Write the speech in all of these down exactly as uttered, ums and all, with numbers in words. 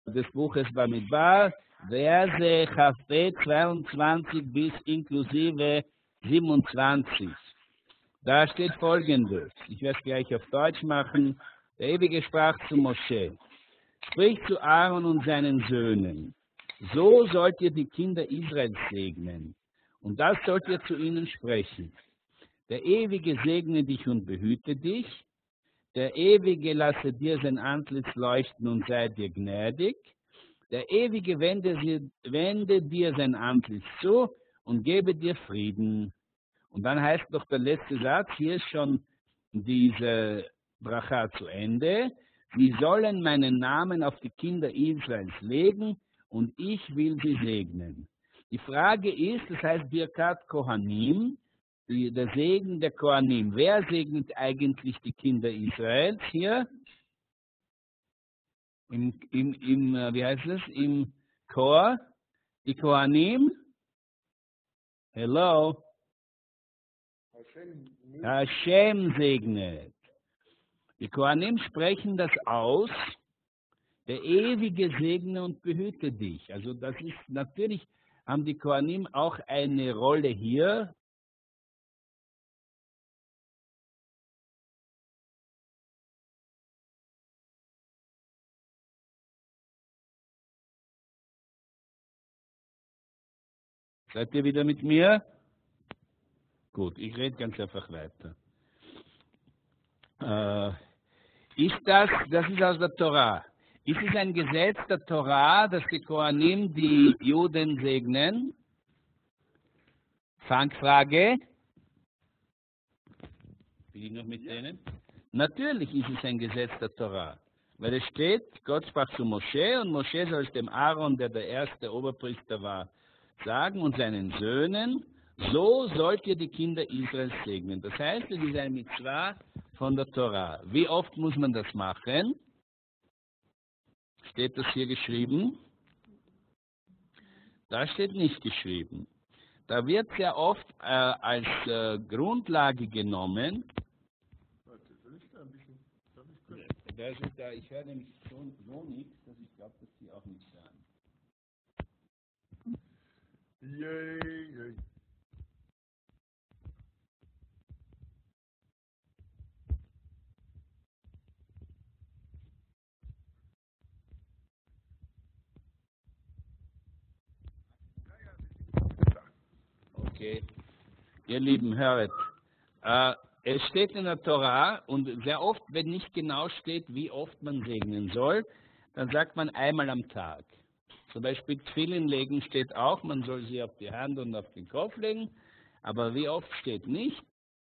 des Buches Bamidbar, Verse Chafet zweiundzwanzig bis inklusive siebenundzwanzig. Da steht Folgendes, ich werde es gleich auf Deutsch machen. Der Ewige sprach zu Mosche: Sprich zu Aaron und seinen Söhnen, so sollt ihr die Kinder Israels segnen, und das sollt ihr zu ihnen sprechen. Der Ewige segne dich und behüte dich, der Ewige lasse dir sein Antlitz leuchten und sei dir gnädig, der Ewige wende, sie, wende dir sein Antlitz zu und gebe dir Frieden. Und dann heißt doch der letzte Satz, hier ist schon diese Bracha zu Ende: Sie sollen meinen Namen auf die Kinder Israels legen und ich will sie segnen. Die Frage ist, das heißt Birkat Kohanim, die, der Segen der Kohanim. Wer segnet eigentlich die Kinder Israels hier? Im, im, im wie heißt es? Im Chor? Die Kohanim? Hello? Hashem segnet. Die Kohanim sprechen das aus: Der Ewige segne und behüte dich. Also das ist natürlich, haben die Kohanim auch eine Rolle hier. Seid ihr wieder mit mir? Gut, ich rede ganz einfach weiter. Äh, ist das, das ist aus der Torah. Ist es ein Gesetz der Torah, dass die Kohanim die Juden segnen? Fangfrage. Bin ich noch mit denen? Natürlich ist es ein Gesetz der Torah. Weil es steht, Gott sprach zu Mosche, und Mosche soll es dem Aaron, der der erste Oberpriester war, sagen, und seinen Söhnen: So sollt ihr die Kinder Israels segnen. Das heißt, es ist ein Mitzvah von der Torah. Wie oft muss man das machen? Steht das hier geschrieben? Da steht nicht geschrieben. Da wird sehr oft äh, als äh, Grundlage genommen. Also da, ich höre nämlich so, so nichts, dass ich glaube, dass Sie auch nichts hören. Yay, yay. Okay, ihr Lieben, höret. Äh, es steht in der Torah, und sehr oft, wenn nicht genau steht, wie oft man segnen soll, dann sagt man einmal am Tag. Zum Beispiel Tfilin legen steht auch, man soll sie auf die Hand und auf den Kopf legen, aber wie oft steht nicht.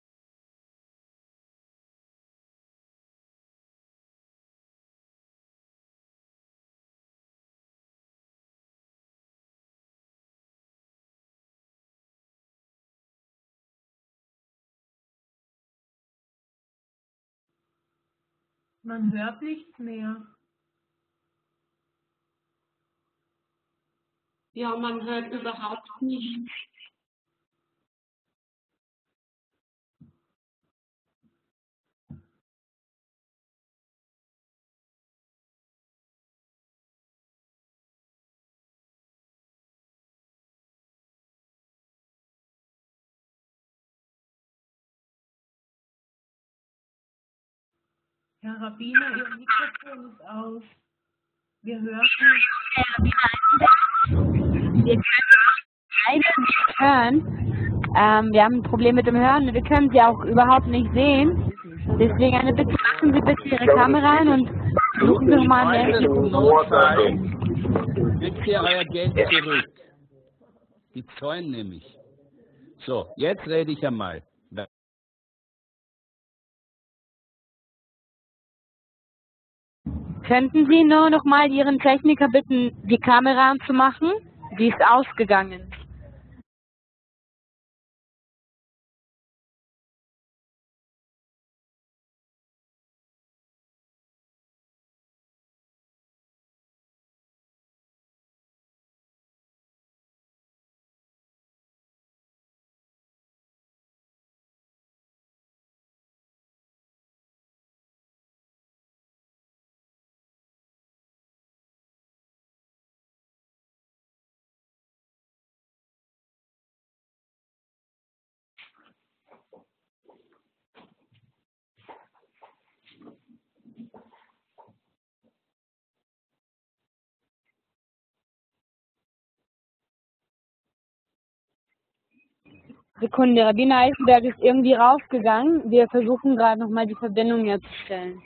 Man hört nichts mehr. Ja, man hört überhaupt nichts. Herr Rabbiner, Ihr Mikrofon ist aus. Wir hören nicht. Wir können leider nicht hören. Ähm, wir haben ein Problem mit dem Hören. Wir können Sie auch überhaupt nicht sehen. Deswegen eine Bitte, machen Sie bitte Ihre Kamera ein und suchen Sie nochmal ein Freunde, Handy. im Notfall kriegt ihr euer Geld zurück. Die zäunen nämlich. So, jetzt rede ich einmal. Könnten Sie nur noch mal Ihren Techniker bitten, die Kamera anzumachen? Die ist ausgegangen. Sekunde, Rabiner Eisenberg ist irgendwie rausgegangen. Wir versuchen gerade nochmal die Verbindung herzustellen.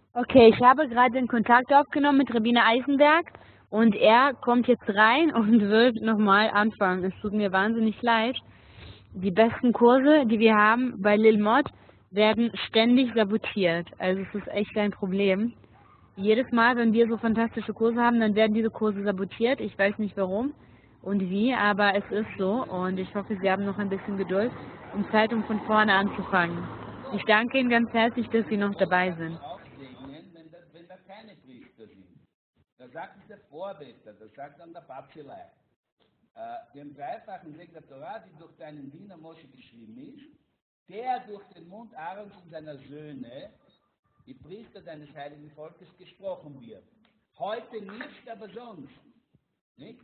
Okay, ich habe gerade den Kontakt aufgenommen mit Rabbiner Eisenberg und er kommt jetzt rein und wird nochmal anfangen. Es tut mir wahnsinnig leid. Die besten Kurse, die wir haben bei Lilmod, werden ständig sabotiert. Also es ist echt ein Problem. Jedes Mal, wenn wir so fantastische Kurse haben, dann werden diese Kurse sabotiert. Ich weiß nicht warum und wie, aber es ist so und ich hoffe, Sie haben noch ein bisschen Geduld, um Zeit, um von vorne anzufangen. Ich danke Ihnen ganz herzlich, dass Sie noch dabei sind. Aufsegnen, wenn da, wenn da keine Priester sind. Da sagt es der Vorbeter, das sagt dann der Papzelei. Äh, dem dreifachen Segen der Torah, die durch deinen Diener Mosche geschrieben ist, der durch den Mund Aarons und seiner Söhne, die Priester deines heiligen Volkes, gesprochen wird. Heute nicht, aber sonst. Nicht?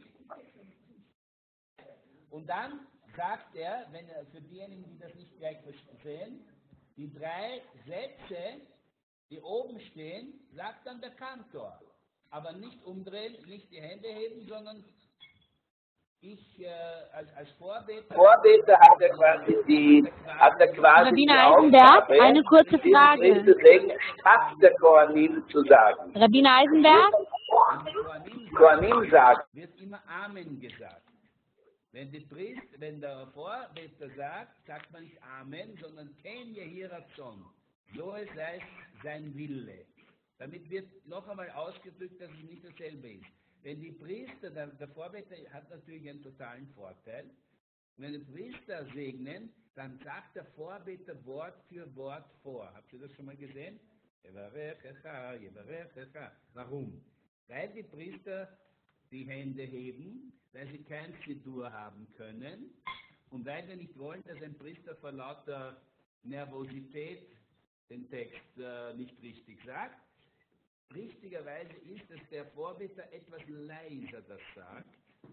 Und dann sagt er, wenn er für diejenigen, die das nicht gleich verstehen, die drei Sätze, die oben stehen, sagt dann der Kantor. Aber nicht umdrehen, nicht die Hände heben, sondern ich äh, als, als Vorbeter, Vorbeter hat er quasi die, hat er quasi Rabbiner Eisenberg, eine kurze Frage. Statt der Kohanim zu sagen. Rabbiner Eisenberg? Wenn die Kohanim sagt, wird immer Amen gesagt. Wenn, die Priester, wenn der Vorbeter sagt, sagt man nicht Amen, sondern Ken Yehi Ratzon. So es heißt sein Wille. Damit wird noch einmal ausgedrückt, dass es nicht dasselbe ist. Wenn die Priester, der, der Vorbeter hat natürlich einen totalen Vorteil. Wenn die Priester segnen, dann sagt der Vorbeter Wort für Wort vor. Habt ihr das schon mal gesehen? Warum? Weil die Priester die Hände heben, weil sie kein Zidur haben können und weil wir nicht wollen, dass ein Priester vor lauter Nervosität den Text äh, nicht richtig sagt. Richtigerweise ist, dass der Vorbeter etwas leiser das sagt,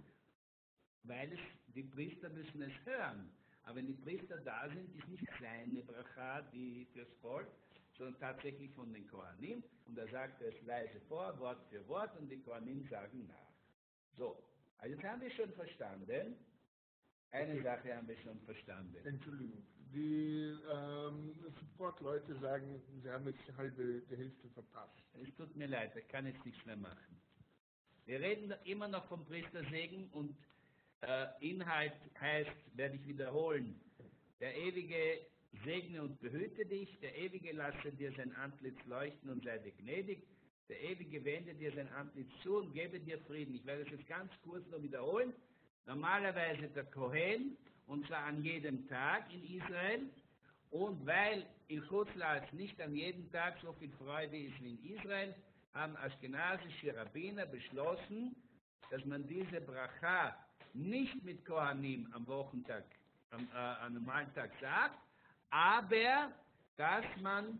weil es, die Priester müssen es hören. Aber wenn die Priester da sind, ist nicht seine Bracha, die fürs Volk, sondern tatsächlich von den Kohanim. Und da sagt er es leise vor, Wort für Wort, und die Kohanim sagen nach. So, also jetzt haben wir schon verstanden. Eine Sache haben wir schon verstanden. Entschuldigung. Die ähm, Support-Leute sagen, sie haben jetzt die halbe die Hälfte verpasst. Es tut mir leid, ich kann jetzt nichts mehr machen. Wir reden immer noch vom Priestersegen und äh, Inhalt heißt, werde ich wiederholen, der Ewige segne und behüte dich, der Ewige lasse dir sein Antlitz leuchten und sei dir gnädig, der Ewige wende dir sein Antlitz zu und gebe dir Frieden. Ich werde es jetzt ganz kurz noch wiederholen. Normalerweise der Kohen, und zwar an jedem Tag in Israel. Und weil in Chutzlatz nicht an jedem Tag so viel Freude ist wie in Israel, haben aschkenasische Rabbiner beschlossen, dass man diese Bracha nicht mit Kohanim am Wochentag, am, äh, am normalen Tag sagt, aber dass man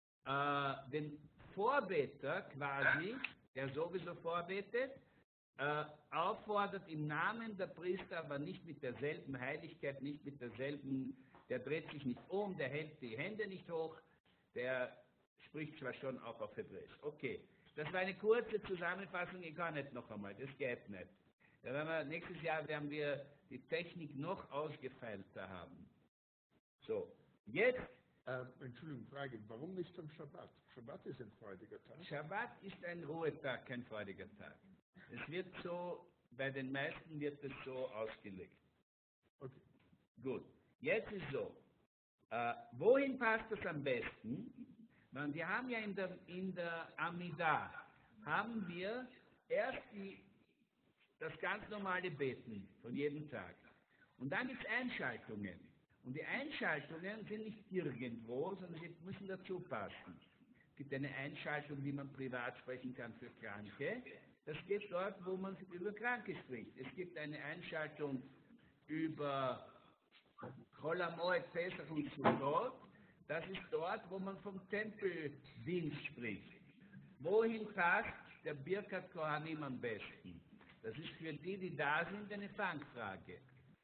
äh, den Vorbeter quasi, der sowieso vorbetet, äh, auffordert im Namen der Priester, aber nicht mit derselben Heiligkeit, nicht mit derselben, der dreht sich nicht um, der hält die Hände nicht hoch, der spricht zwar schon auch auf Hebräisch. Okay, das war eine kurze Zusammenfassung, ich kann nicht noch einmal, das geht nicht. Da werden wir, nächstes Jahr werden wir die Technik noch ausgefeilter haben. So, jetzt. Äh, Entschuldigung, Frage, warum nicht am Schabbat? Schabbat ist ein freudiger Tag. Schabbat ist ein Ruhetag, kein freudiger Tag. Es wird so, bei den meisten wird es so ausgelegt. Okay. Gut, jetzt ist so, äh, wohin passt das am besten? Man, wir haben ja in der, in der Amida, haben wir erst die, das ganz normale Beten von jedem Tag. Und dann gibt es Einschaltungen. Und die Einschaltungen sind nicht irgendwo, sondern sie müssen dazu passen. Es gibt eine Einschaltung, wie man privat sprechen kann für Kranke. Das geht dort, wo man über Kranke spricht. Es gibt eine Einschaltung über Chol HaMoed, Pesach und Sukkot. Das ist dort, wo man vom Tempeldienst spricht. Wohin passt der Birkat Kohanim am besten? Das ist für die, die da sind, eine Fangfrage.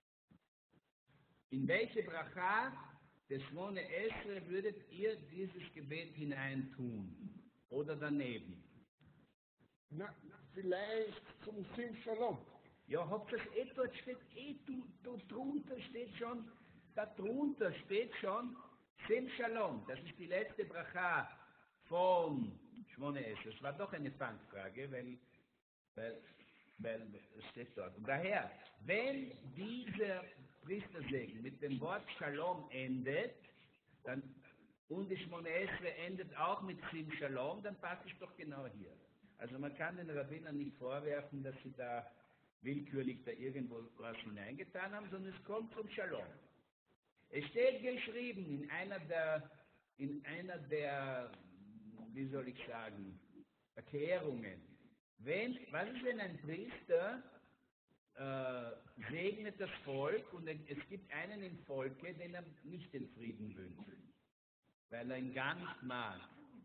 In welche Bracha des Shmone Esre würdet ihr dieses Gebet hineintun? Oder daneben? Na, vielleicht zum Sim Shalom. Ja, habt das eh dort steht, eh du, du drunter steht schon, da drunter steht schon Sim Shalom. Das ist die letzte Bracha von Shmone Esrei. Es war doch eine Fangfrage, weil, weil, weil es steht dort. Und daher, wenn dieser Priestersegen mit dem Wort Shalom endet, dann, und die Shmone Esrei endet auch mit Sim Shalom, dann passt es doch genau hier. Also man kann den Rabbinern nicht vorwerfen, dass sie da willkürlich da irgendwo was hineingetan haben, sondern es kommt zum Shalom. Es steht geschrieben in einer der, in einer der, wie soll ich sagen, Erklärungen, wenn, was ist, wenn ein Priester äh, segnet das Volk und es gibt einen im Volke, den er nicht den Frieden wünscht, weil er ihn gar nicht mag.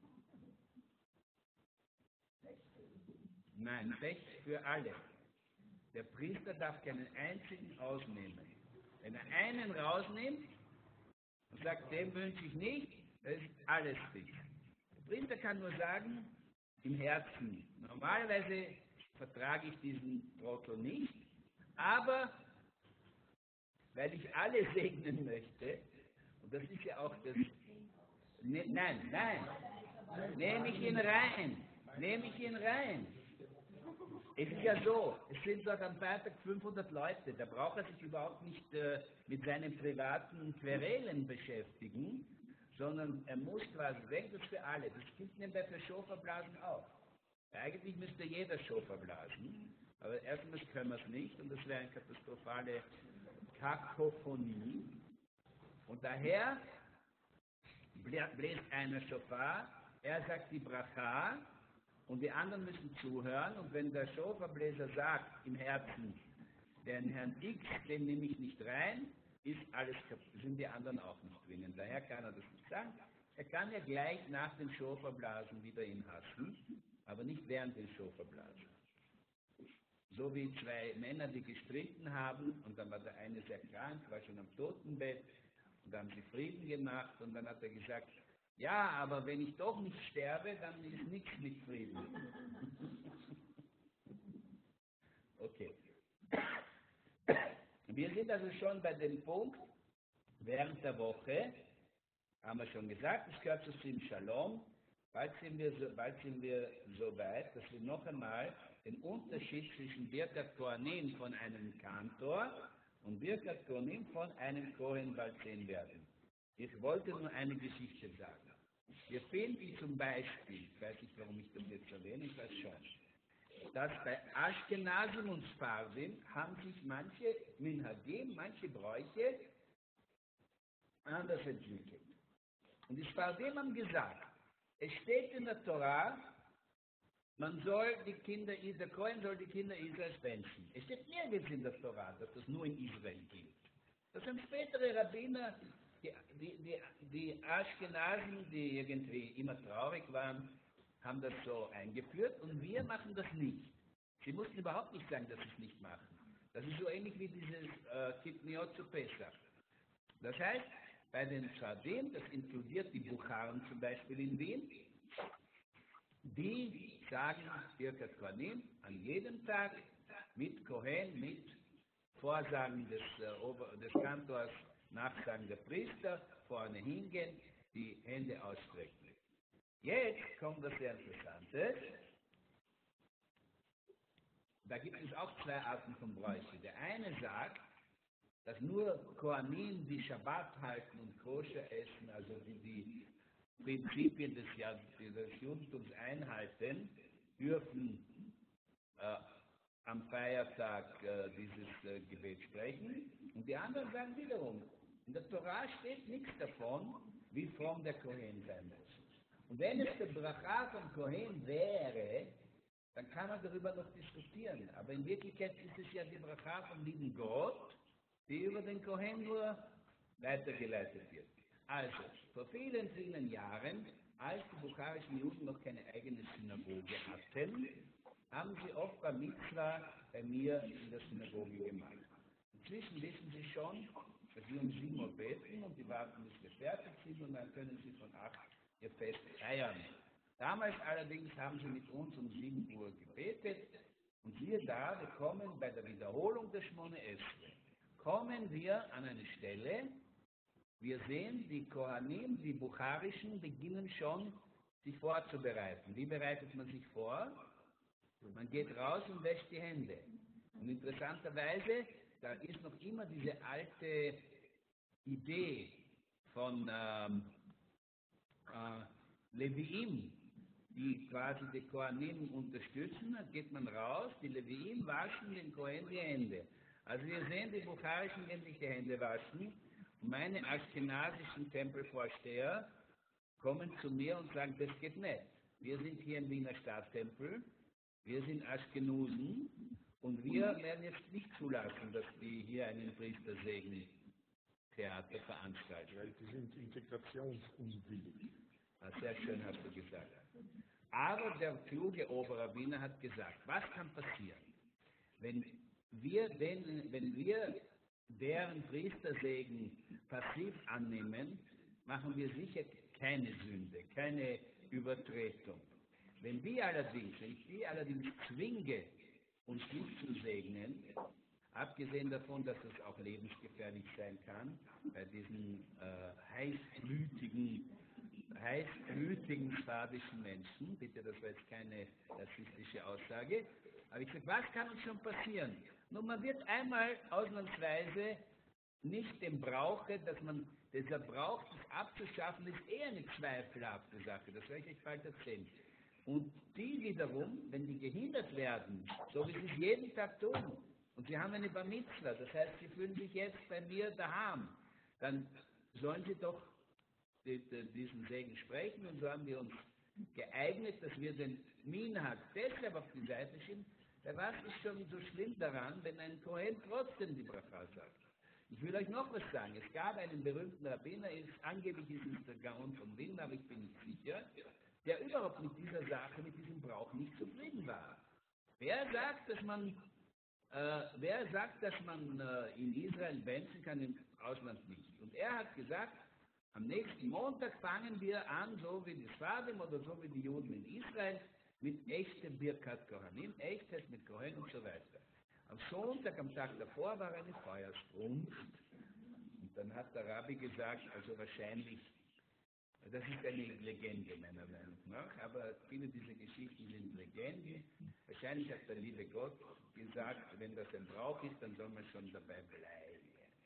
Nein, Recht für alle. Der Priester darf keinen einzigen ausnehmen. Wenn er einen rausnimmt und sagt, dem wünsche ich nicht, das ist alles dicht. Der Priester kann nur sagen, im Herzen, normalerweise vertrage ich diesen Trottel nicht, aber weil ich alle segnen möchte, und das ist ja auch das, ne, nein, nein, nehme ich ihn rein, nehme ich ihn rein. Es ist ja so, es sind dort am Freitag fünfhundert Leute, da braucht er sich überhaupt nicht äh, mit seinen privaten Querelen beschäftigen, sondern er muss quasi, denkt das für alle, das gilt nebenbei für Schoferblasen auch. Eigentlich müsste jeder Schofer blasen, aber erstens können wir es nicht und das wäre eine katastrophale Kakophonie. Und daher bläst einer Schofar, er sagt die Bracha, und die anderen müssen zuhören, und wenn der Schoferbläser sagt im Herzen, den Herrn X, den nehme ich nicht rein, ist alles kaputt, sind die anderen auch nicht drinnen. Daher kann er das nicht sagen. Er kann ja gleich nach dem Schoferblasen wieder ihn hassen, aber nicht während des Schoferblasen. So wie zwei Männer, die gestritten haben, und dann war der eine sehr krank, war schon am Totenbett, und dann haben sie Frieden gemacht, und dann hat er gesagt, ja, aber wenn ich doch nicht sterbe, dann ist nichts mit Frieden. Okay. Wir sind also schon bei dem Punkt, während der Woche, haben wir schon gesagt, es gehört zu Sim Shalom, bald sind, wir so, bald sind wir so weit, dass wir noch einmal den Unterschied zwischen Birkat Kohanim von einem Kantor und Birkat Kohanim von einem Kohen bald sehen werden. Ich wollte nur eine Geschichte sagen. Wir finden zum Beispiel, ich weiß nicht, warum ich das jetzt erwähne, ich weiß schon, dass bei Ashkenazim und Sfardim haben sich manche Minhagim, manche Bräuche anders entwickelt. Und die Sfardim haben gesagt, es steht in der Torah, man soll die Kinder, der Kohen soll die Kinder Israels wünschen. Es steht nirgends in der Torah, dass das nur in Israel gilt. Das haben spätere Rabbiner, die, die, die, die Ashkenazen, die irgendwie immer traurig waren, haben das so eingeführt und wir machen das nicht. Sie mussten überhaupt nicht sagen, dass sie es nicht machen. Das ist so ähnlich wie dieses äh, Kitniot zu Pesach. Das heißt, bei den Sfardim, das inkludiert die Bucharen zum Beispiel in Wien, die sagen Birkat Kohanim an jedem Tag mit Kohen, mit Vorsagen des, äh, des Kantors, Nachsagen der Priester, vorne hingehen, die Hände ausstrecken. Jetzt kommt das sehr Interessante. Da gibt es auch zwei Arten von Bräuche. Der eine sagt, dass nur Kohanim, die Schabbat halten und Koscher essen, also die die Prinzipien des, des Judentums einhalten, dürfen äh, am Feiertag äh, dieses äh, Gebet sprechen. Und die anderen sagen wiederum, in der Torah steht nichts davon, wie fromm der Kohen sein muss. Und wenn es der Bracha von Kohen wäre, dann kann man darüber noch diskutieren. Aber in Wirklichkeit ist es ja die Bracha vom lieben Gott, die über den Kohen nur weitergeleitet wird. Also, vor vielen, vielen Jahren, als die bukharischen Juden noch keine eigene Synagoge hatten, haben sie oft Bar Mitzvah bei mir in der Synagoge gemacht. Inzwischen wissen sie schon, dass wir um sieben Uhr beten und die warten, bis wir fertig sind und dann können sie von acht ihr Fest feiern. Damals allerdings haben sie mit uns um sieben Uhr gebetet und siehe da, wir kommen bei der Wiederholung der Shmone Esrei, kommen wir an eine Stelle, wir sehen, die Kohanim, die Bukharischen, beginnen schon sich vorzubereiten. Wie bereitet man sich vor? Man geht raus und wäscht die Hände. Und interessanterweise, da ist noch immer diese alte Idee von ähm, äh, Leviim, die quasi die Kohanim unterstützen. Dann geht man raus, die Leviim waschen den Kohen die Hände. Also wir sehen, die Bukharischen gehen sich die Hände waschen. Und meine aschkenasischen Tempelvorsteher kommen zu mir und sagen, das geht nicht. Wir sind hier im Wiener Staatstempel, wir sind Aschkenusen und wir werden jetzt nicht zulassen, dass die hier einen Priestersegen-Theater veranstalten. Weil die sind integrationsunwillig. Ah, sehr schön hast du gesagt. Aber der kluge Oberrabbiner hat gesagt, was kann passieren, wenn wir, den, wenn wir deren Priestersegen passiv annehmen, machen wir sicher keine Sünde, keine Übertretung. Wenn die allerdings, wenn ich die allerdings zwinge, uns nicht zu segnen, abgesehen davon, dass es auch lebensgefährlich sein kann, bei diesen äh, heißblütigen, heißblütigen slawischen Menschen, bitte, das war jetzt keine rassistische Aussage, aber ich sage, was kann uns schon passieren? Nun, man wird einmal ausnahmsweise nicht dem Brauche, dass man, dieser Brauch, das abzuschaffen, ist eher eine zweifelhafte Sache, das werde ich euch bald erzählen. Und die wiederum, wenn die gehindert werden, so wie sie es jeden Tag tun, und sie haben eine Bar Mitzvah, das heißt, sie fühlen sich jetzt bei mir daheim, dann sollen sie doch die, die, diesen Segen sprechen, und so haben wir uns geeignet, dass wir den Minhag deshalb auf die Seite schieben, weil was ist schon so schlimm daran, wenn ein Kohen trotzdem die Bracha sagt? Ich will euch noch was sagen. Es gab einen berühmten Rabbiner, ist, angeblich ist es der Gaon von Wilna, aber ich bin nicht sicher, der überhaupt mit dieser Sache, mit diesem Brauch nicht zufrieden war. Wer sagt, dass man, äh, wer sagt, dass man äh, in Israel benzen kann, im Ausland nicht? Und er hat gesagt, am nächsten Montag fangen wir an, so wie die Sfadim oder so wie die Juden in Israel, mit echtem Birkat Kohanim, Echtheit mit Kohen und so weiter. Am Sonntag, am Tag davor, war eine Feuersbrunst. Und dann hat der Rabbi gesagt, also wahrscheinlich, das ist eine Legende meiner Meinung nach, aber viele dieser Geschichten sind Legenden. Wahrscheinlich hat der liebe Gott gesagt, wenn das ein Brauch ist, dann soll man schon dabei bleiben.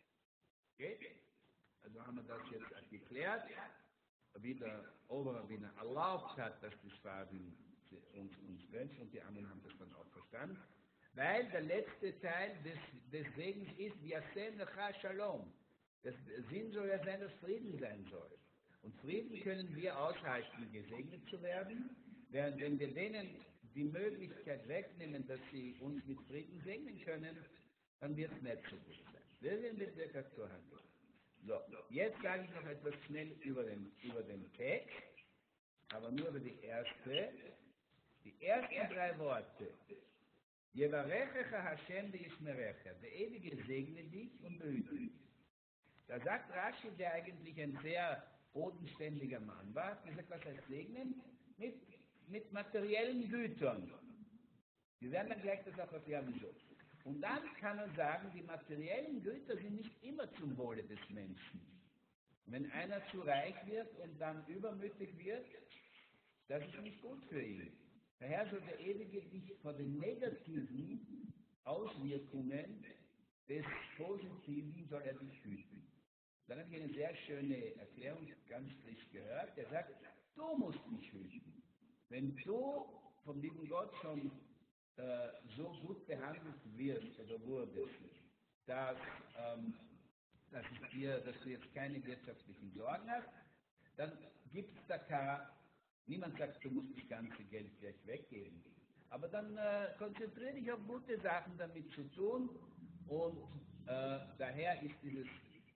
Okay? Also haben wir das jetzt geklärt, wie der Oberrabbiner erlaubt hat, dass die Sfadim uns, uns wünschen, und die anderen haben das dann auch verstanden. Weil der letzte Teil des, des Segens ist, Yasem Lecha Shalom. Der Sinn soll ja sein, dass Frieden sein soll. Und Frieden können wir aushalten, gesegnet zu werden, während wenn wir denen die Möglichkeit wegnehmen, dass sie uns mit Frieden segnen können, dann wird es nicht so gut sein. Wir werden mit der Kaktur handeln. So, jetzt sage ich noch etwas schnell über den, über den Text, aber nur über die erste. Die ersten drei Worte. Yevarechecha Hashem ve'yishmerecha. Der Ewige segne dich und behüte dich. Da sagt Rashi, der eigentlich ein sehr bodenständiger Mann war, hat gesagt, was heißt segnen? Mit, mit materiellen Gütern. Wir werden dann gleich das auch erklären, wieso. Und dann kann man sagen, die materiellen Güter sind nicht immer zum Wohle des Menschen. Wenn einer zu reich wird und dann übermütig wird, das ist nicht gut für ihn. Daher soll der Ewige dich vor den negativen Auswirkungen des Positiven soll er dich hüten. Dann habe ich eine sehr schöne Erklärung ganz frisch gehört. Er sagt, du musst dich hüten. Wenn du vom lieben Gott schon äh, so gut behandelt wirst oder wurdest, dass, ähm, dass, ich dir, dass du jetzt keine wirtschaftlichen Sorgen hast, dann gibt es da keine. Niemand sagt, du musst das ganze Geld gleich weggeben. Aber dann äh, konzentriere dich auf gute Sachen damit zu tun, und äh, daher ist dieses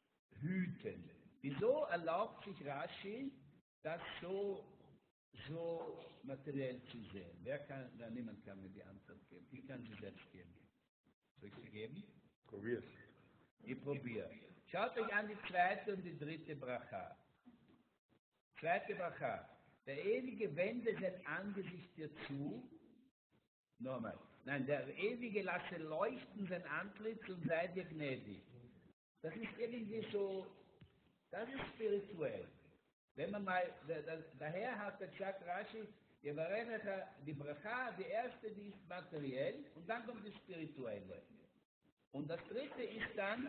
Hüten. Wieso erlaubt sich Rashi, das so, so materiell zu sehen? Wer kann, na, niemand kann mir die Antwort geben. Ich kann sie selbst geben. Soll ich sie geben? Probier's. Ich probiere. Schaut euch an die zweite und die dritte Bracha. Zweite Bracha. Der Ewige wende sein Angesicht dir zu. Nochmal. Nein, der Ewige lasse leuchten sein Antlitz und sei dir gnädig. Das ist irgendwie so, das ist spirituell. wenn man mal, da, da, daher hat der gesagt, Rashi, die Bracha, die erste, die ist materiell, und dann kommt die spirituelle. Und das dritte ist dann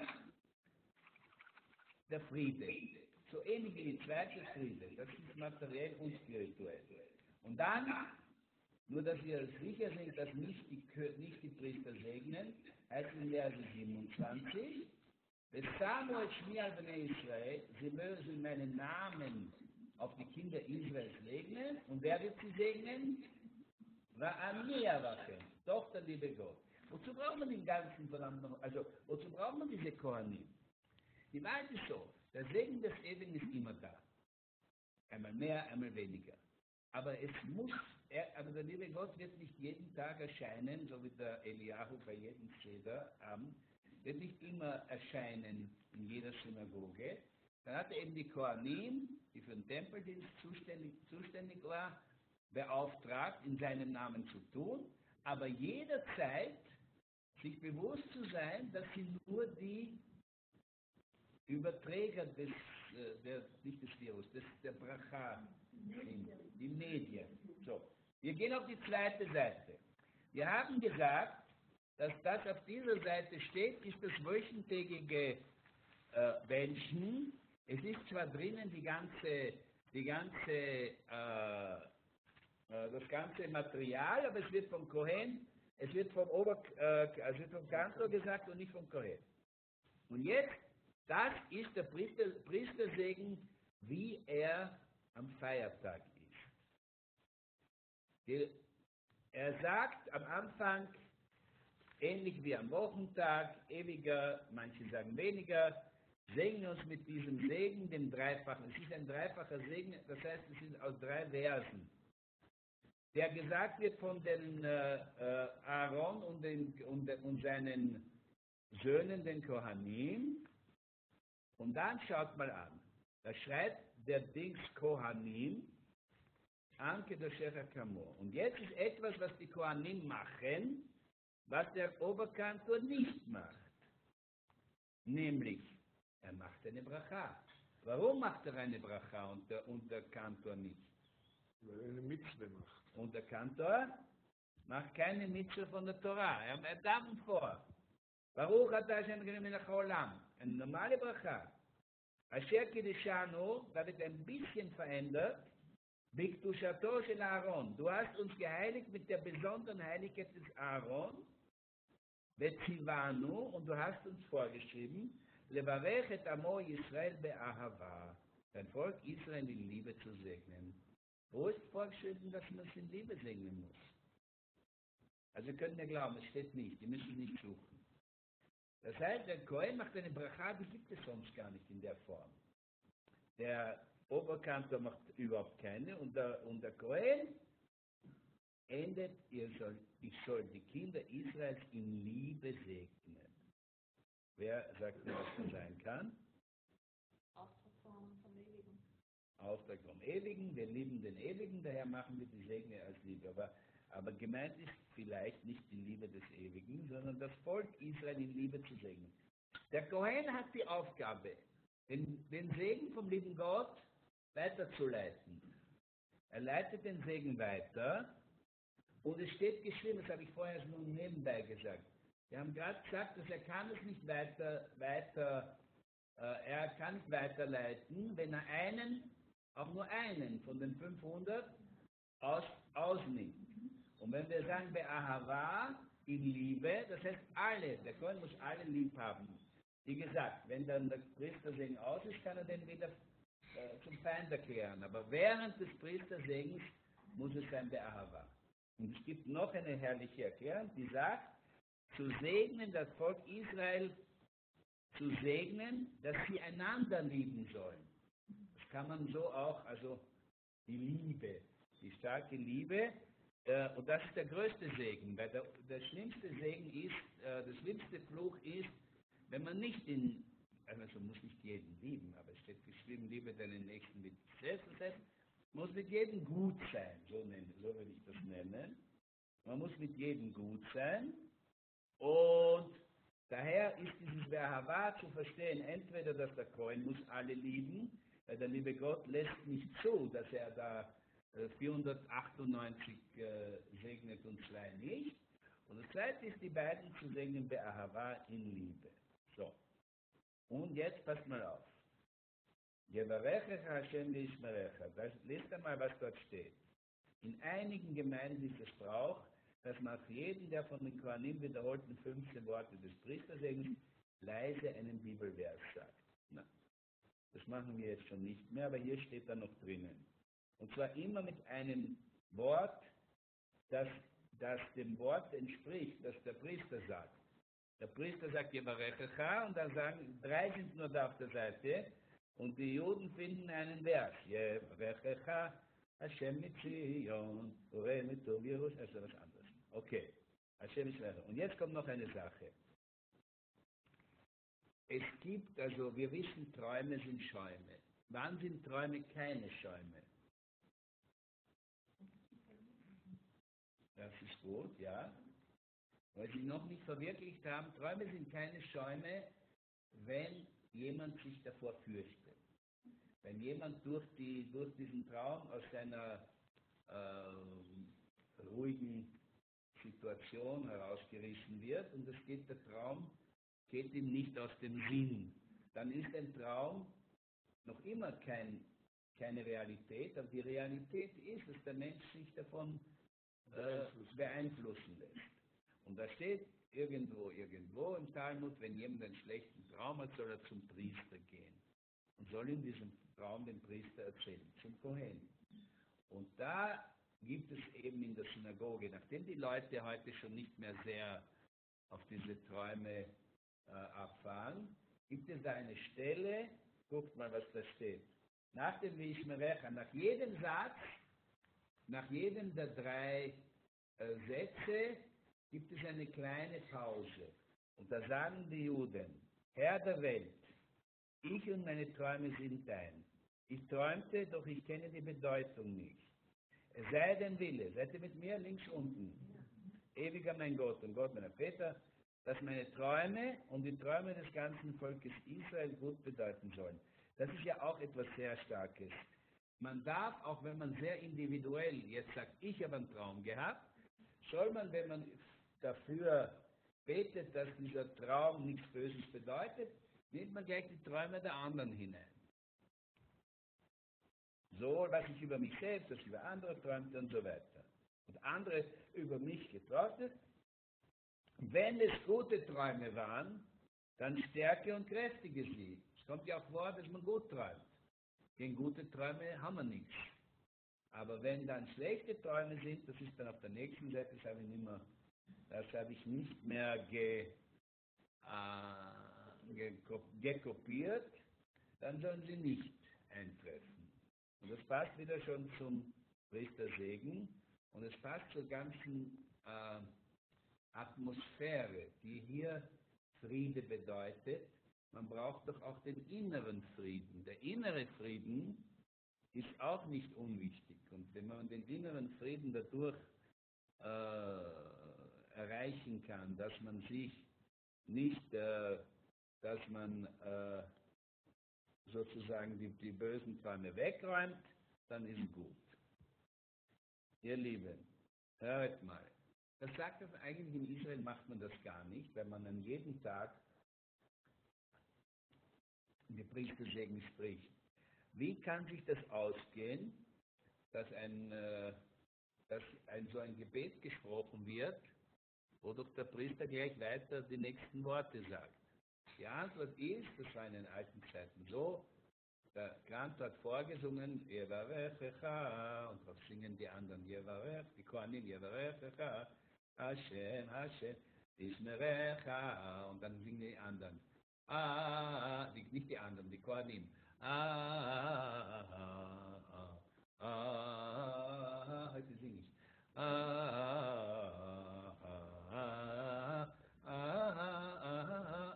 der Friede. So ähnlich wie die zweite Friede. Das ist materiell und spirituell. Und dann, nur dass wir sicher sind, dass nicht die, nicht die Priester segnen, heißt in Verse siebenundzwanzig, es Samuel Shmial Bnei Israel, sie mögen meinen Namen auf die Kinder Israels segnen, und wer wird sie segnen? Va'ani Avachem, doch der liebe Gott. Wozu braucht man den ganzen Verdammten, also wozu braucht man diese Kohanim? Die Wahrheit ist so, der Segen des Ewigen ist immer da. Einmal mehr, einmal weniger. Aber es muss, er, aber der liebe Gott wird nicht jeden Tag erscheinen, so wie der Eliyahu bei jedem Seder am, wird nicht immer erscheinen in jeder Synagoge. Dann hat er eben die Kohanim, die für den Tempeldienst zuständig, zuständig war, beauftragt, in seinem Namen zu tun, aber jederzeit sich bewusst zu sein, dass sie nur die Überträger des, äh, der, nicht des Virus, des, der Bracha sind, die Medien. So, wir gehen auf die zweite Seite. Wir haben gesagt, dass das auf dieser Seite steht, ist das wöchentägige äh, Menschen. Es ist zwar drinnen die ganze, die ganze, äh, äh, das ganze Material, aber es wird vom Kohen, es wird vom Ober, äh, es wird vom Kantor gesagt und nicht vom Kohen. Und jetzt, das ist der Priester, Priestersegen, wie er am Feiertag ist. Er sagt am Anfang, ähnlich wie am Wochentag, ewiger, manche sagen weniger, segnen uns mit diesem Segen, dem Dreifachen. Es ist ein dreifacher Segen, das heißt, es sind aus drei Versen. Der gesagt wird von den äh, äh, Aaron und, den, und, und seinen Söhnen, den Kohanim. Und dann schaut mal an. Da schreibt der Dings Kohanim, Anke der Shecher Kamor. Und jetzt ist etwas, was die Kohanim machen, was der Oberkantor nicht macht. Nämlich, er macht eine Bracha. Warum macht er eine Bracha und der, und der Kantor nicht? Weil er eine Mitzwe macht. Und der Kantor macht keine Mitzwe von der Torah. Er, er darf vor. Baruch atah Hashem Elokeinu melech haolam. Eine normale Bracha. Asher kiddushanu, da wird ein bisschen verändert. Bikdushato shel Aaron. Du hast uns geheiligt mit der besonderen Heiligkeit des Aaron. Vetzivanu, und du hast uns vorgeschrieben, levarech et amo Yisrael be'ahava. Dein Volk Israel in Liebe zu segnen. Wo ist vorgeschrieben, dass man es in Liebe segnen muss? Also wir können ja glauben, es steht nicht, die müssen nicht suchen. Das heißt, der Kohen macht eine Bracha, die gibt es sonst gar nicht in der Form. Der Oberkantor macht überhaupt keine, und der, und der Kohen endet, ihr soll, ich soll die Kinder Israels in Liebe segnen. Wer sagt mir, was das sein kann? Auftrag vom Ewigen, wir lieben den Ewigen, daher machen wir die Segne als Liebe. Aber, aber gemeint ist vielleicht nicht die Liebe des Ewigen, sondern das Volk Israel in Liebe zu segnen. Der Kohen hat die Aufgabe, den, den Segen vom lieben Gott weiterzuleiten. Er leitet den Segen weiter, und es steht geschrieben, das habe ich vorher nur nebenbei gesagt. Wir haben gerade gesagt, dass er kann es nicht weiter, weiter äh, er kann nicht weiterleiten, wenn er einen, auch nur einen von den fünfhundert aus, ausnimmt. Und wenn wir sagen, bei Ahava, in Liebe, das heißt alle, der Kohen muss alle lieb haben. Wie gesagt, wenn dann der Priestersegen aus ist, kann er den wieder äh, zum Feind erklären. Aber während des Priestersegens muss es sein bei Ahava. Und es gibt noch eine herrliche Erklärung, die sagt, zu segnen, das Volk Israel zu segnen, dass sie einander lieben sollen. Das kann man so auch, also die Liebe, die starke Liebe, äh, und das ist der größte Segen, weil der, der schlimmste Segen ist, äh, der schlimmste Fluch ist, wenn man nicht in, also man muss nicht jeden lieben, aber es steht geschrieben, liebe deinen Nächsten mit sich selbst, das heißt, man muss mit jedem gut sein, so, nennen, so würde ich das nennen. Man muss mit jedem gut sein, und daher ist dieses Be'ahava zu verstehen, entweder, dass der Kohen muss alle lieben, weil der liebe Gott lässt nicht zu, dass er da äh, vierhundertachtundneunzig äh, segnet und zwei nicht. Und das zweite ist, die beiden zu segnen bei Ahava in Liebe. So. Und jetzt passt mal auf. Yevarechecha Hashem leishmerecha. Lest einmal, was dort steht. In einigen Gemeinden ist es Brauch, dass man auf jeden der von den Kohanim wiederholten fünfzehn Worte des Priestersegens leise einen Bibelvers sagt. Na, das machen wir jetzt schon nicht mehr, aber hier steht er noch drinnen. Und zwar immer mit einem Wort, das, das dem Wort entspricht, das der Priester sagt. Der Priester sagt Yevarechecha und dann sagen, drei sind nur da auf der Seite und die Juden finden einen Vers. Yevarechecha Hashem mit Zion, Ure mit Tov Jerusalem, also was anderes. Okay, Hashem ist weiter. Und jetzt kommt noch eine Sache. Es gibt, also wir wissen, Träume sind Schäume. Wann sind Träume keine Schäume? Das ist gut, ja. Weil sie noch nicht verwirklicht haben, Träume sind keine Schäume, wenn jemand sich davor fürchtet. Wenn jemand durch, die, durch diesen Traum aus seiner äh, ruhigen Situation herausgerissen wird und es geht der Traum, geht ihm nicht aus dem Sinn, dann ist ein Traum noch immer kein, keine Realität, aber die Realität ist, dass der Mensch sich davon äh, beeinflussen lässt. Und da steht irgendwo, irgendwo im Talmud, wenn jemand einen schlechten Traum hat, soll er zum Priester gehen und soll in diesem Traum den Priester erzählen, zum Kohen. Und da gibt es eben in der Synagoge, nachdem die Leute heute schon nicht mehr sehr auf diese Träume äh, abfahren, gibt es da eine Stelle, guckt mal, was da steht. Nach dem Vishmerecha, nach jedem Satz, nach jedem der drei äh, Sätze, gibt es eine kleine Pause. Und da sagen die Juden, Herr der Welt, ich und meine Träume sind dein. Ich träumte, doch ich kenne die Bedeutung nicht. Es sei dein Wille, seid ihr mit mir links unten. Ewiger mein Gott und Gott meiner Väter, dass meine Träume und die Träume des ganzen Volkes Israel gut bedeuten sollen. Das ist ja auch etwas sehr Starkes. Man darf, auch wenn man sehr individuell jetzt sagt, ich habe einen Traum gehabt, soll man, wenn man dafür betet, dass dieser Traum nichts Böses bedeutet, nimmt man gleich die Träume der anderen hinein. So, was ich über mich selbst, was ich über andere träumte und so weiter. Und andere über mich geträumt. Wenn es gute Träume waren, dann stärke und kräftige sie. Es kommt ja auch vor, dass man gut träumt. Gegen gute Träume haben wir nichts. Aber wenn dann schlechte Träume sind, das ist dann auf der nächsten Seite, das habe ich nicht mehr, das habe ich nicht mehr ge, äh, ge, gekopiert, dann sollen sie nicht eintreffen. Und das passt wieder schon zum Priestersegen und es passt zur ganzen äh, Atmosphäre, die hier Friede bedeutet. Man braucht doch auch den inneren Frieden. Der innere Frieden ist auch nicht unwichtig. Und wenn man den inneren Frieden dadurch äh, erreichen kann, dass man sich nicht, äh, dass man äh, sozusagen die, die bösen Träume wegräumt, dann ist gut. Ihr Lieben, hört mal. Das sagt das eigentlich, in Israel macht man das gar nicht, weil man an jedem Tag die Priestersegen spricht. Wie kann sich das ausgehen, dass ein, äh, dass ein so ein Gebet gesprochen wird, wodurch der Priester gleich weiter die nächsten Worte sagt? Die Antwort ist, das war in den alten Zeiten so, der Kantor hat vorgesungen, Yevarechecha, und darauf singen die anderen, Yevarech, die Kohanim, Yevarechecha, Hashem, Hashem, Vishmerecha, und dann singen die anderen, ah, die, nicht die anderen, die Kohanim, ah, ah, ah, ah, heute singe ich, ah, ah, ah, ah,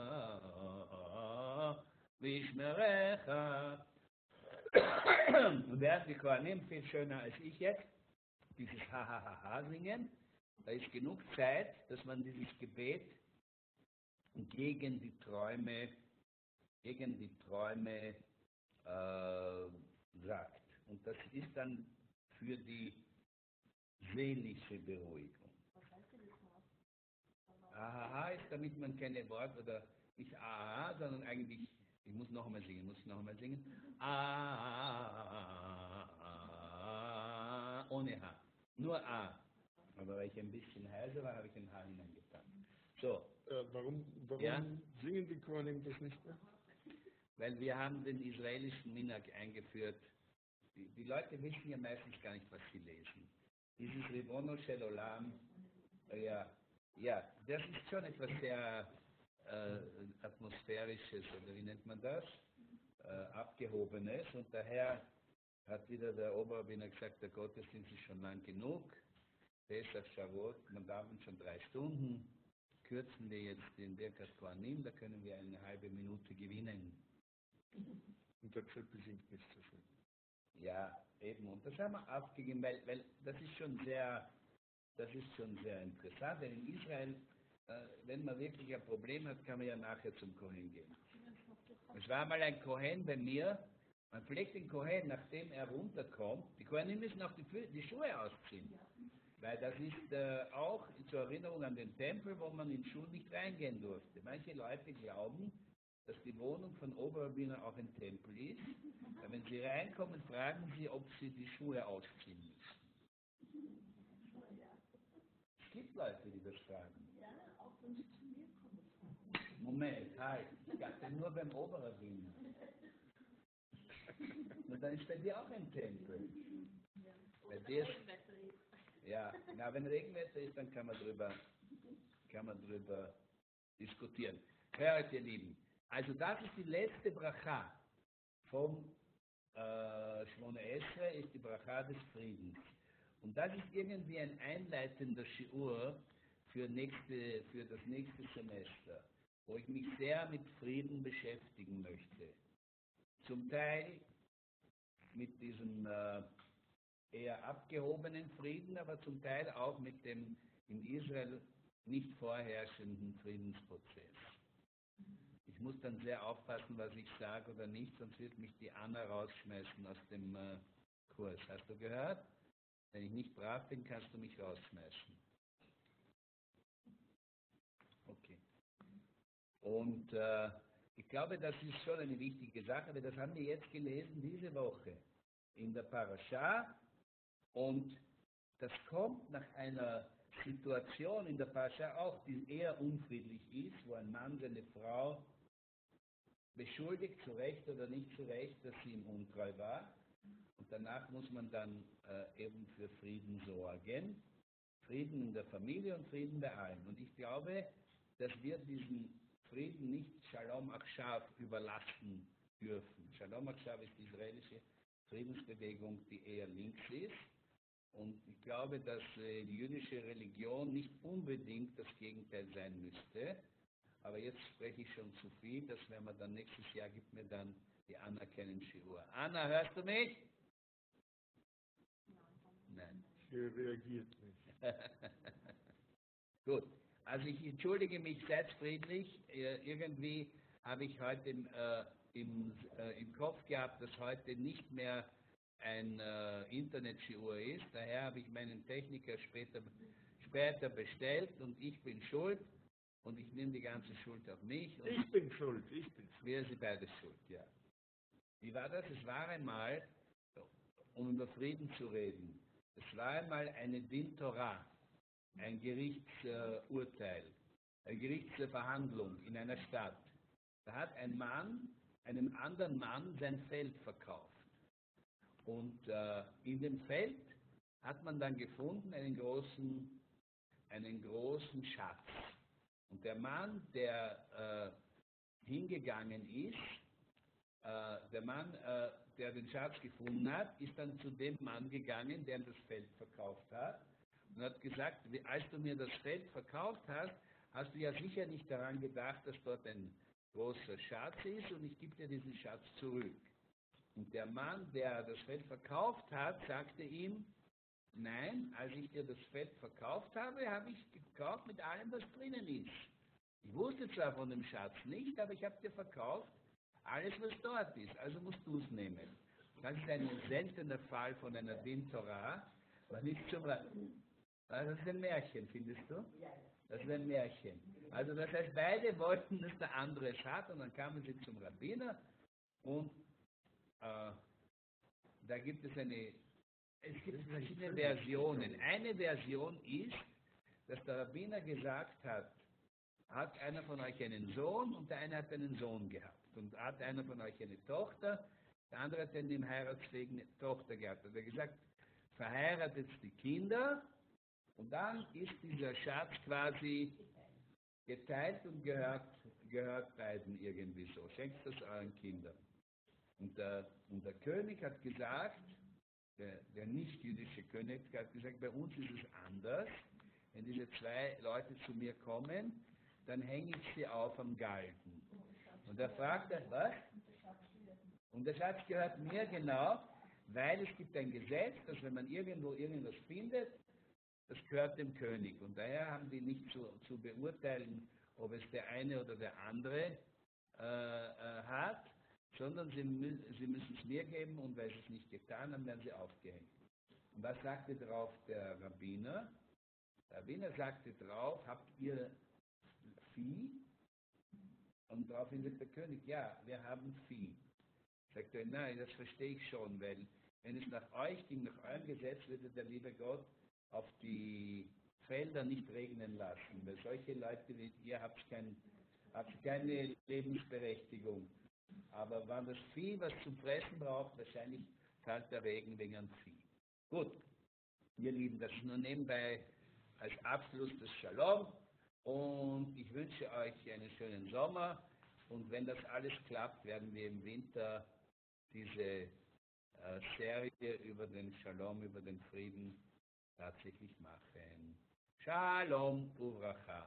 ah, Vishmerecha. Und während die Kohanim viel schöner als ich jetzt dieses Ha-Ha-Ha-Ha singen, da ist genug Zeit, dass man dieses Gebet gegen die Träume, gegen die Träume äh, sagt. Und das ist dann für die seelische Beruhigung. Ahaha ist, damit man keine Worte oder nicht Ahaha, sondern eigentlich, ich muss noch einmal singen, muss ich noch einmal singen? A, ohne H, nur A. Aber weil ich ein bisschen heiser war, habe ich ein H hineingetan. So. Äh, warum warum Ja? singen die Kohanim das nicht mehr? Weil wir haben den israelischen Minhag eingeführt. Die, die Leute wissen ja meistens gar nicht, was sie lesen. Dieses Ribono Shel Olam, äh, ja, ja, das ist schon etwas sehr äh, Atmosphärisches, oder wie nennt man das? Äh, Abgehobenes. Und daher hat wieder der Oberrabbiner gesagt, der Gottesdienst ist schon lang genug. Pesach, Shavuot, man darf uns schon drei Stunden. Kürzen wir jetzt den Birkat Kohanim, da können wir eine halbe Minute gewinnen. Und der Krippe singt nicht so schön. Ja, eben. Und das haben wir aufgegeben, weil, weil das ist schon sehr, das ist schon sehr interessant. Denn in Israel, äh, wenn man wirklich ein Problem hat, kann man ja nachher zum Kohen gehen. Es war mal ein Kohen bei mir, man pflegt den Kohen, nachdem er runterkommt, die Kohanim müssen auch die, die Schuhe ausziehen. Weil das ist äh, auch zur Erinnerung an den Tempel, wo man in Schuhen nicht reingehen durfte. Manche Leute glauben, dass die Wohnung von Oberrabbiner auch ein Tempel ist. Weil wenn sie reinkommen, fragen sie, ob sie die Schuhe ausziehen müssen. Es gibt Leute, die das fragen. Moment, halt, ich dachte nur beim Oberrabbiner. Und dann ist bei dir auch ein Tempel. Bei dir ist, ja, na, wenn Regenwetter ist, dann kann man drüber, kann man drüber diskutieren. Hört, ihr Lieben, also das ist die letzte Bracha vom äh, Shmone Esrei, ist die Bracha des Friedens. Und das ist irgendwie ein einleitender Shiur für, nächste, für das nächste Semester, wo ich mich sehr mit Frieden beschäftigen möchte. Zum Teil mit diesem äh, eher abgehobenen Frieden, aber zum Teil auch mit dem in Israel nicht vorherrschenden Friedensprozess. Ich muss dann sehr aufpassen, was ich sage oder nicht, sonst wird mich die Anna rausschmeißen aus dem äh, Kurs. Hast du gehört? Wenn ich nicht brav bin, kannst du mich rausschmeißen. Okay. Und äh, ich glaube, das ist schon eine wichtige Sache, weil das haben wir jetzt gelesen diese Woche in der Parascha. Und das kommt nach einer Situation in der Parascha auch, die eher unfriedlich ist, wo ein Mann seine Frau beschuldigt, zu Recht oder nicht zu Recht, dass sie ihm untreu war. Und danach muss man dann äh, eben für Frieden sorgen. Frieden in der Familie und Frieden bei allen. Und ich glaube, dass wir diesen Frieden nicht Shalom Achshav überlassen dürfen. Shalom Achshav ist die israelische Friedensbewegung, die eher links ist. Und ich glaube, dass äh, die jüdische Religion nicht unbedingt das Gegenteil sein müsste. Aber jetzt spreche ich schon zu viel, das werden wir dann nächstes Jahr, gibt mir dann die Anna kennen Shiur. Anna, hörst du mich? Nein. Sie reagiert nicht. Gut, also ich entschuldige mich, seid friedlich. Äh, irgendwie habe ich heute im, äh, im, äh, im Kopf gehabt, dass heute nicht mehr ein äh, Internet-Shiur ist. Daher habe ich meinen Techniker später, später bestellt und ich bin schuld und ich nehme die ganze Schuld auf mich. Und Ich bin schuld, ich bin schuld. wir sind beide schuld, ja. Wie war das? Es war einmal, um über Frieden zu reden, es war einmal eine Din Torah, ein Gerichtsurteil, äh, eine Gerichtsverhandlung in einer Stadt. Da hat ein Mann einem anderen Mann sein Feld verkauft. Und äh, in dem Feld hat man dann gefunden einen großen, einen großen Schatz. Und der Mann, der äh, hingegangen ist, äh, der Mann, äh, der den Schatz gefunden hat, ist dann zu dem Mann gegangen, der das Feld verkauft hat, und hat gesagt, als du mir das Feld verkauft hast, hast du ja sicher nicht daran gedacht, dass dort ein großer Schatz ist und ich gebe dir diesen Schatz zurück. Und der Mann, der das Feld verkauft hat, sagte ihm, nein, als ich dir das Feld verkauft habe, habe ich gekauft mit allem, was drinnen ist. Ich wusste zwar von dem Schatz nicht, aber ich habe dir verkauft alles was dort ist, also musst du es nehmen. Das ist ein seltener Fall von einer Din Torah, aber nicht zum Rabbiner. Das ist ein Märchen, findest du? Das ist ein Märchen. Also das heißt, beide wollten, dass der andere es hat, und dann kamen sie zum Rabbiner, und äh, da gibt es eine, es gibt verschiedene Versionen. Eine Version ist, dass der Rabbiner gesagt hat, hat einer von euch einen Sohn und der eine hat einen Sohn gehabt. Und hat einer von euch eine Tochter, der andere hat eine heiratsfähige Tochter gehabt. Und er hat gesagt, verheiratet die Kinder, und dann ist dieser Schatz quasi geteilt und gehört, gehört beiden irgendwie so. Schenkt das euren Kindern. Und der, und der König hat gesagt, der, der nicht-jüdische König hat gesagt, bei uns ist es anders. Wenn diese zwei Leute zu mir kommen, dann hänge ich sie auf am Galgen. Und er fragt er, was? Und der Schatz gehört mir, genau, weil es gibt ein Gesetz, dass wenn man irgendwo irgendwas findet, das gehört dem König. Und daher haben die nicht zu, zu beurteilen, ob es der eine oder der andere äh, äh, hat, sondern sie, mü sie müssen es mir geben, und weil sie es nicht getan haben, werden sie aufgehängt. Und was sagte drauf der Rabbiner? Der Rabbiner sagte drauf, habt ihr Vieh? Und daraufhin sagt der König, ja, wir haben Vieh. Sagt er, nein, das verstehe ich schon, weil wenn es nach euch ging, nach eurem Gesetz, würde der liebe Gott auf die Felder nicht regnen lassen, weil solche Leute wie ihr habt, kein, habt keine Lebensberechtigung. Aber wenn das Vieh was zum Fressen braucht, wahrscheinlich fällt der Regen wegen dem Vieh. Gut, ihr Lieben, das ist nur nebenbei als Abschluss des Shalom, und ich wünsche euch einen schönen Sommer, und wenn das alles klappt, werden wir im Winter diese äh, Serie über den Shalom, über den Frieden tatsächlich machen. Shalom Uvracha.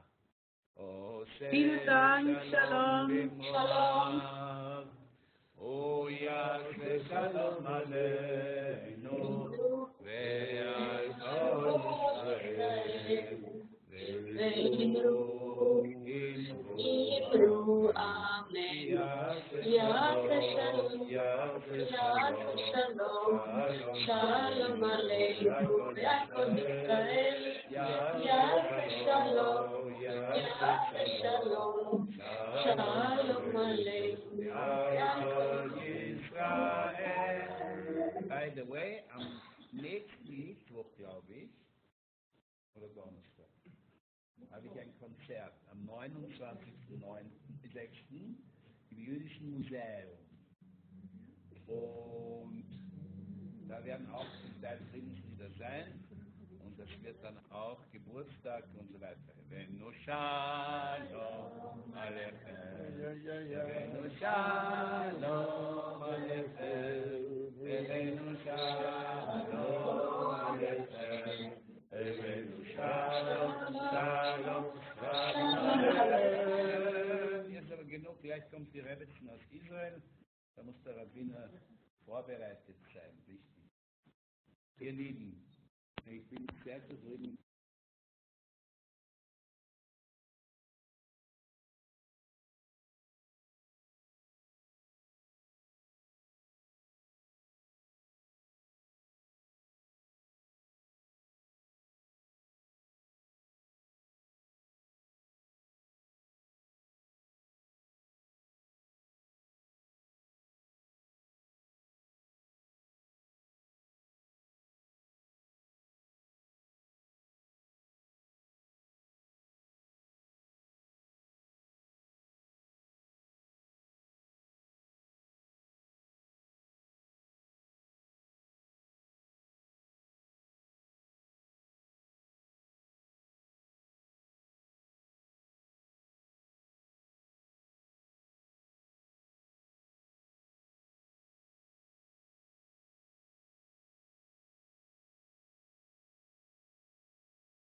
Vielen Dank, Shalom. Shalom. Oh ja, Shalom Aleinu. Ve'al Kol Israel. Hebrew, Amen. Yahweh Shalom, Yahweh Shalom, Shalom Aleichem, Yaakov Israel, Yahweh Shalom, Yahweh Shalom, Shalom Aleichem, Yaakov Israel. By the way, am nächsten Mittwoch, glaube ich, oder Donnerstag, habe ich ein Konzert am neunundzwanzigsten sechsten im Jüdischen Museum. Und da werden auch zum Teil Friedenslieder sein, und das wird dann auch Geburtstag und so weiter. Venu Shalom Aleichem, Venu Shalom Aleichem, Venu Shalom Aleichem. Shalom, Shalom, Shalom. Jetzt aber genug, gleich kommt die Rebbetzin aus Israel, da muss der Rabbiner vorbereitet sein, wichtig. Ihr Lieben, ich bin sehr zufrieden.